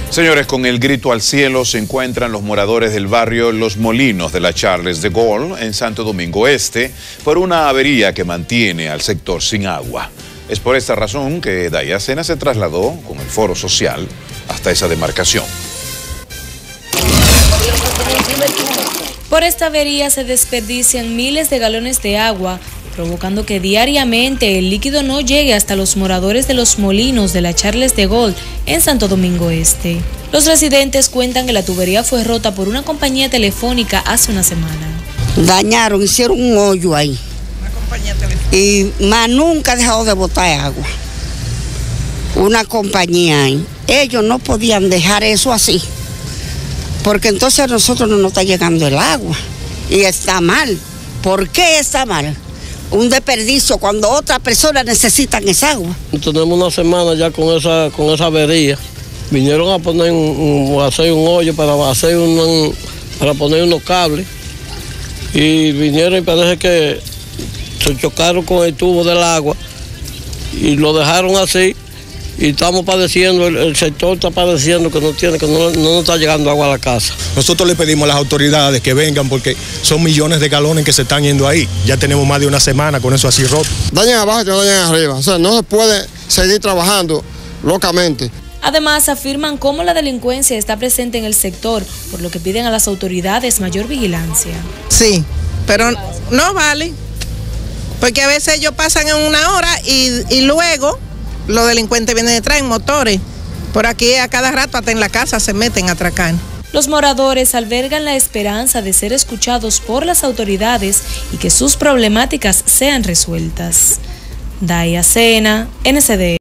Señores, con el grito al cielo se encuentran los moradores del barrio Los Molinos de la Charles de Gaulle en Santo Domingo Este por una avería que mantiene al sector sin agua. Es por esta razón que Dayacena se trasladó con el foro social hasta esa demarcación. Por esta avería se desperdician miles de galones de agua, provocando que diariamente el líquido no llegue hasta los moradores de Los Molinos de la Charles de Gaulle en Santo Domingo Este. Los residentes cuentan que la tubería fue rota por una compañía telefónica hace una semana. Dañaron, hicieron un hoyo ahí. Una compañía telefónica. Y más nunca ha dejado de botar agua. Una compañía ahí. Ellos no podían dejar eso así, porque entonces a nosotros no nos está llegando el agua. Y está mal. ¿Por qué está mal? Un desperdicio cuando otras personas necesitan esa agua. Tenemos una semana ya con esa avería. Vinieron a poner hacer un hoyo para poner unos cables. Y vinieron y parece que se chocaron con el tubo del agua y lo dejaron así. Y estamos padeciendo, el sector está padeciendo que no nos está llegando agua a la casa. Nosotros le pedimos a las autoridades que vengan porque son millones de galones que se están yendo ahí. Ya tenemos más de una semana con eso así roto. Dañan abajo y no dañan arriba. O sea, no se puede seguir trabajando locamente. Además, afirman cómo la delincuencia está presente en el sector, por lo que piden a las autoridades mayor vigilancia. Sí, pero no vale, porque a veces ellos pasan en una hora y luego los delincuentes vienen detrás en motores. Por aquí a cada rato hasta en la casa se meten a atracar. Los moradores albergan la esperanza de ser escuchados por las autoridades y que sus problemáticas sean resueltas. Dayacena, NCD.